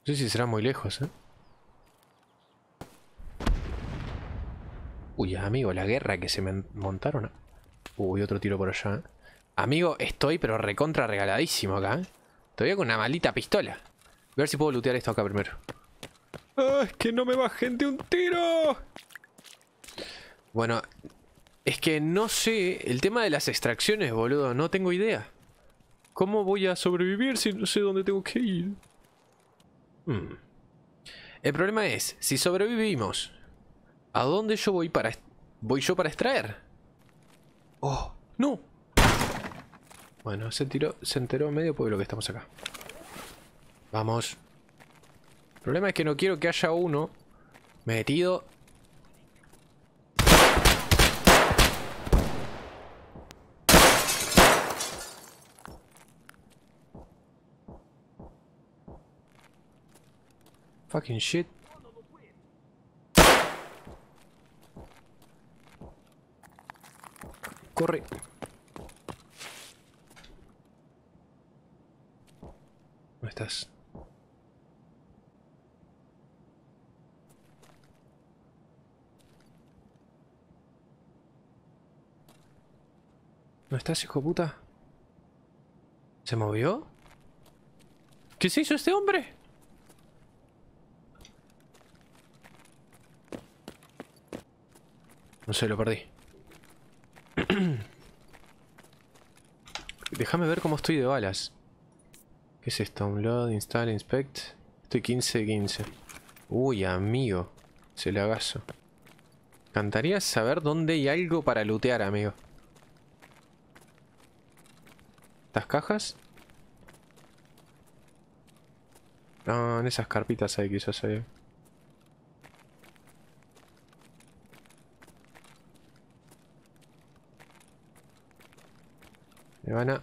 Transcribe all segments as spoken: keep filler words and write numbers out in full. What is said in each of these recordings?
No sé si será muy lejos, ¿eh? Uy, amigo, la guerra que se me montaron. Uy, otro tiro por allá, ¿eh? Amigo, estoy pero recontra regaladísimo acá, ¿eh? Todavía con una maldita pistola. A ver si puedo lootear esto acá primero. ¡Ah, es que no me bajen de un tiro! Bueno, es que no sé. El tema de las extracciones, boludo. No tengo idea. ¿Cómo voy a sobrevivir si no sé dónde tengo que ir? Hmm. El problema es, si sobrevivimos, ¿a dónde yo voy para... voy yo para extraer? ¡Oh! ¡No! Bueno, se, tiró, se enteró medio pueblo que estamos acá. Vamos. El problema es que no quiero que haya uno metido... Fucking shit. Corre. ¿Dónde estás? ¿No estás, hijo de puta? ¿Se movió? ¿Qué se hizo este hombre? No sé, lo perdí. Déjame ver cómo estoy de balas. ¿Qué es esto? Download, install, inspect. Estoy quince de quince. Uy, amigo. Se le agazo. Cantaría saber dónde hay algo para lootear, amigo. ¿Estas cajas? No, en esas carpitas hay quizás ahí. Me van a...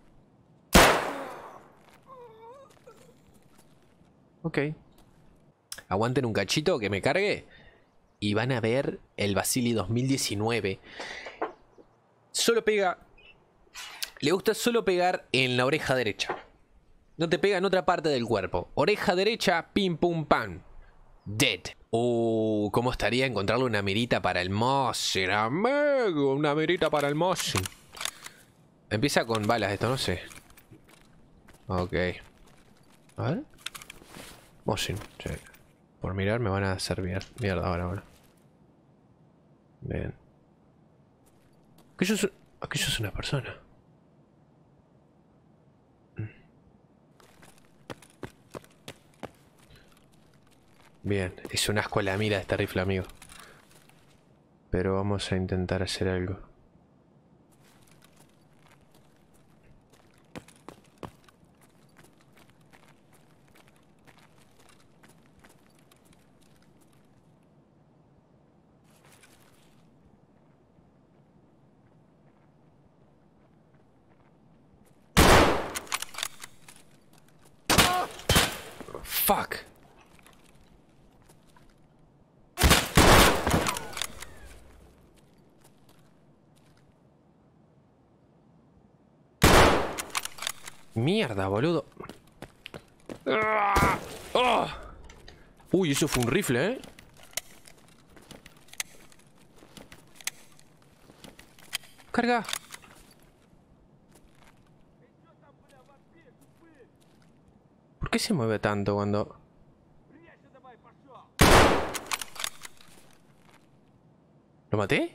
Ok. Aguanten un cachito que me cargue. Y van a ver el Vasily dos mil diecinueve. Solo pega... Le gusta solo pegar en la oreja derecha. No te pega en otra parte del cuerpo. Oreja derecha, pim pum pam. Dead. Uh, ¿cómo estaría encontrarle una mirita para el Mosin, amigo? Una mirita para el Mosin. Empieza con balas esto, no sé. Ok. A ver. Mosin, sí. Por mirar me van a hacer mierda ahora, ahora. Bien. Aquello es, aquello es una persona. Bien, es un asco la mira de este rifle, amigo. Pero vamos a intentar hacer algo. Fuck. Mierda, boludo. ¡Oh! Uy, eso fue un rifle, ¿eh? Carga. ¿Por qué se mueve tanto cuando...? ¿Lo maté?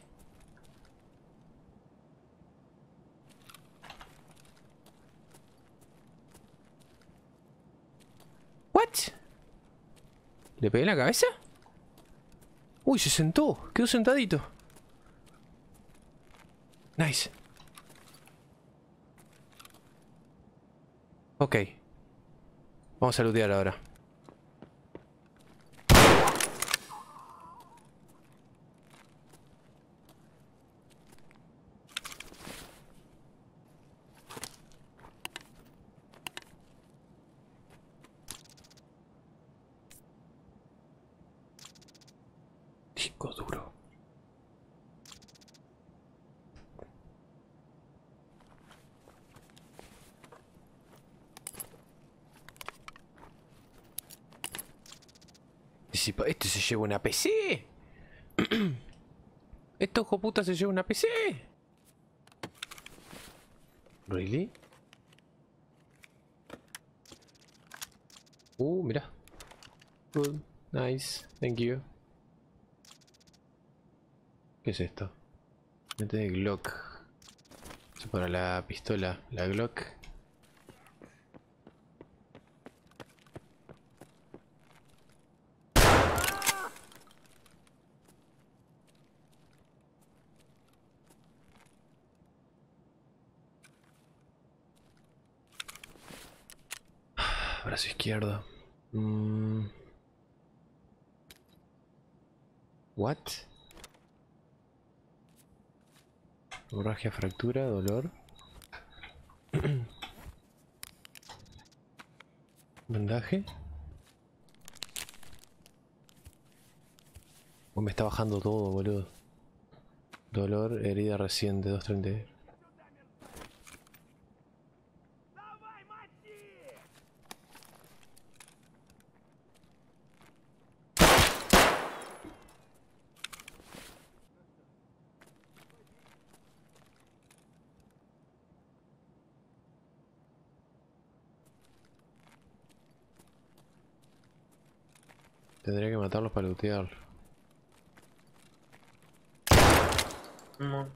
¿What? ¿Le pegué en la cabeza? Uy, se sentó. Quedó sentadito. Nice. Ok. Vamos a lootear ahora. Disco duro. se, este se lleva una P C. Este hijo puta se lleva una P C. ¿Really? Uh, mira. Good. Nice. Thank you. ¿Qué es esto? Mente de Glock. Eso para la pistola. La Glock. Brazo izquierdo. Mm. What? Hemorragia, fractura, dolor. Vendaje. Oh, me está bajando todo, boludo. Dolor, herida reciente, doscientos treinta. Tendría que matarlos para lootear. No.